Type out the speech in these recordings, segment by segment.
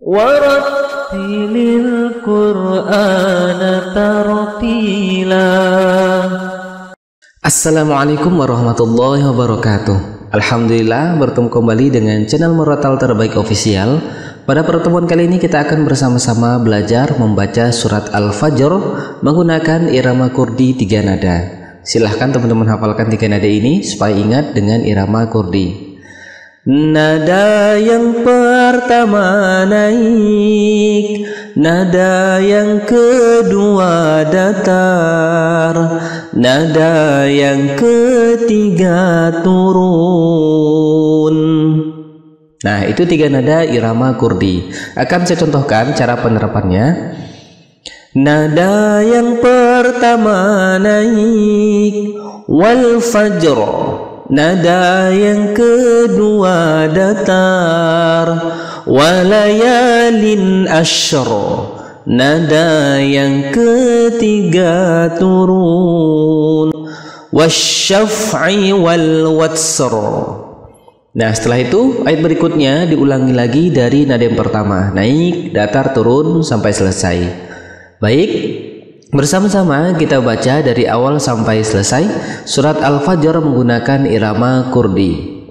ورتل القرآن ترتيلا. Assalamualaikum warahmatullahi wabarakatuh. Alhamdulillah bertemu kembali dengan channel Murotal Terbaik Official. Pada pertemuan kali ini kita akan bersama-sama belajar membaca surat Al-Fajr menggunakan irama kurdi 3 nada. Silahkan teman-teman hafalkan 3 nada ini supaya ingat dengan irama kurdi. Nada yang pertama naik, nada yang kedua datar, nada yang ketiga turun. Nah, itu 3 nada irama kurdi. Akan saya contohkan cara penerapannya. Nada yang pertama naik, wal fajr. Nada yang kedua datar, walayalin asyr. Nada yang ketiga turun, wasyaf'i wal watsr. Nah, setelah itu ayat berikutnya diulangi lagi dari nada yang pertama, naik, datar, turun sampai selesai. Baik, bersama-sama kita baca dari awal sampai selesai surat Al-Fajr menggunakan irama kurdi.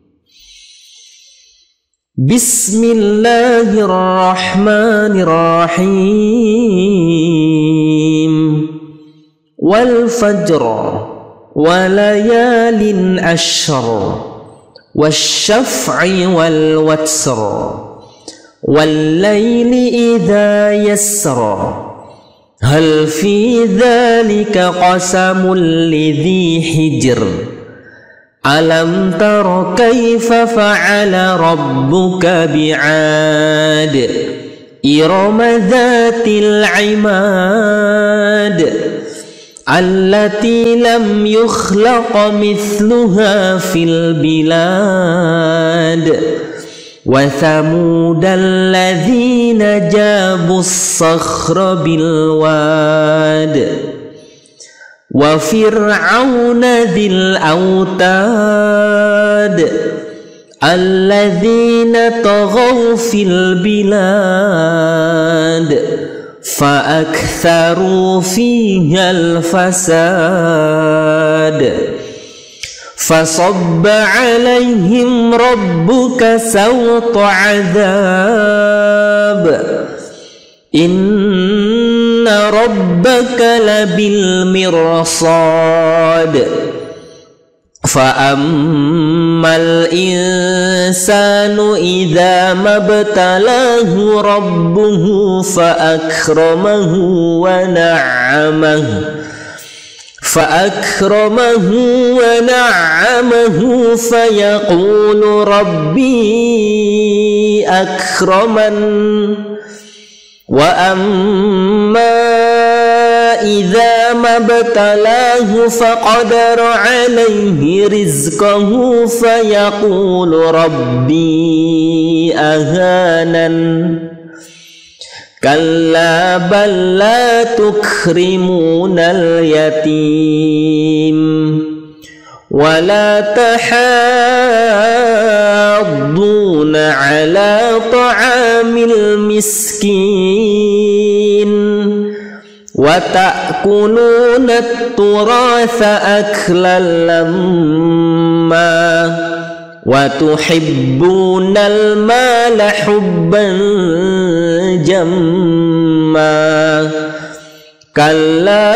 Bismillahirrahmanirrahim. Wal fajr walayalin asyr, wasyaf'i wal watsr, wallayli idha yassr. Hal fi dzalika qasamul lidhi hijr. Alam tara kaifa fa'ala rabbuka bi'ad. Irama dzatil 'imad. Allati lam yukhlaq mithluha fil bilad. Wa thamudal ladzina jabus sakhra bil wad. Wa fir'auna dzil autad. Alladzina taghaw fil bilad. Fa aktharu fiha al fasad. فصب عليهم ربك سوط عذاب إن ربك لبالمرصاد فأما الإنسان إذا ما ابتلاه ربه فأكرمه ونعمه فيقول ربي أكرمن وأما إذا ما ابتلاه فقدر عليه رزقه فيقول ربي أهانن كلا بل لا تكرمون اليتيم ولا تحاضون على طعام المسكين وتأكلون التراث أكلا لما وتحبون المال حبا جما كلا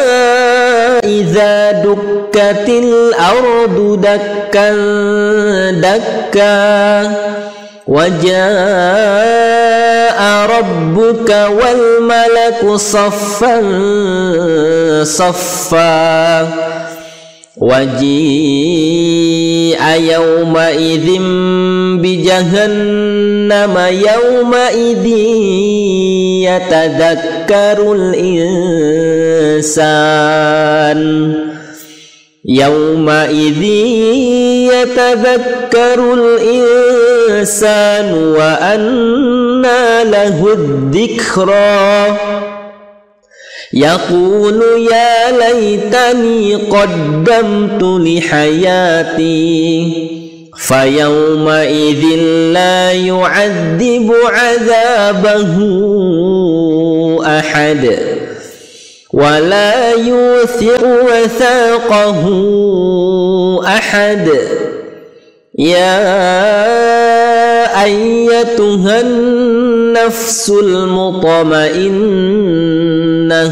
إذا دكت الأرض دكا دكا وجاء ربك والملك صفا صفا وجيء يومئذ بجهنم يومئذ يتذكر الإنسان يومئذ يتذكر الإنسان وأنى له الذكرى يقول يا ليتني قدمت لحياتي فيومئذ لا يعذب عذابه أحد ولا يوثق وثاقه أحد يا أيتها النفس المطمئنة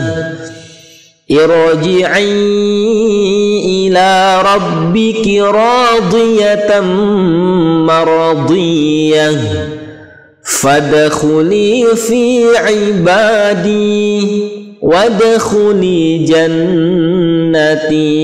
ارجعي إلى ربك راضية مرضية فادخلي في عبادي وادخلي جنتي.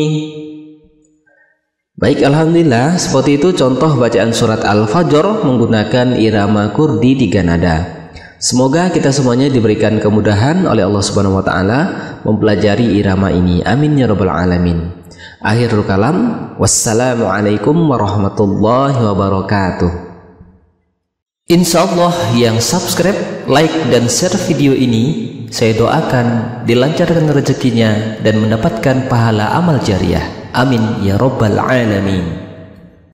Baik, alhamdulillah, seperti itu contoh bacaan surat Al-Fajr menggunakan irama kurdi 3 nada. Semoga kita semuanya diberikan kemudahan oleh Allah Subhanahu wa taala mempelajari irama ini. Amin ya rabbal alamin. Akhirul kalam, wassalamualaikum warahmatullahi wabarakatuh. Insyaallah yang subscribe, like dan share video ini, saya doakan dilancarkan rezekinya dan mendapatkan pahala amal jariah. Amin ya rabbal alamin.